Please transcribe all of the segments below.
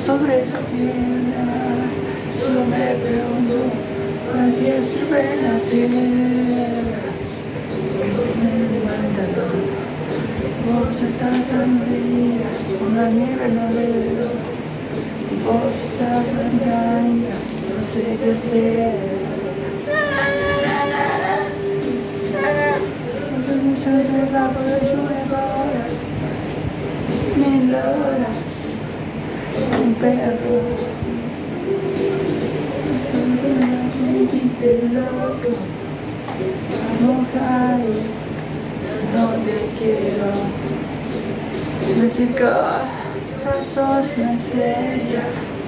sobre esa tierra. Yo me pregunto, ¿para qué sirven las sierras? Vos estás tan fría, con la nieve no veo. Vos estás tan blanca, no sé qué hacer. Muchas de la horas, 1000 horas, un perro. Me dijiste loco, mojado, no te quiero. Decir que sos una estrella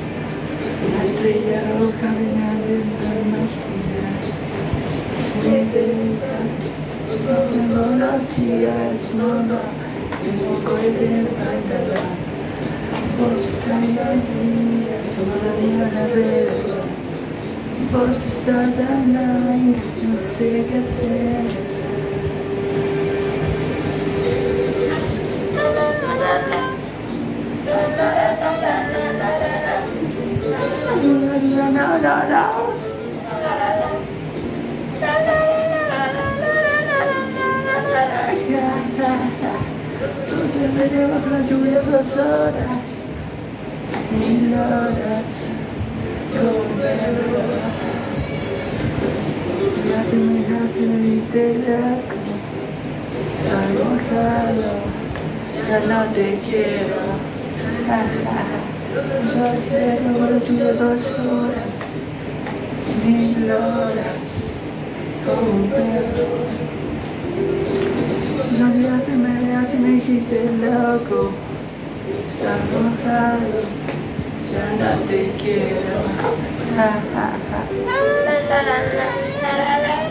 roja brillante en la máquina. Me deja, no conocías, mamá, tengo cohete en el pantalón. Vos estás ahí, como la nieve alrededor. Vos estás andando, no sé qué hacer. No. Entonces me llevo con la lluvia 2 horas, 1000 horas, como perro. Me diste loco, estás mojado, ya no te quiero. Yo espero con la lluvia 2 horas, 1000 horas, como un perro. No me dijiste loco, estás mojado, ya no te quiero.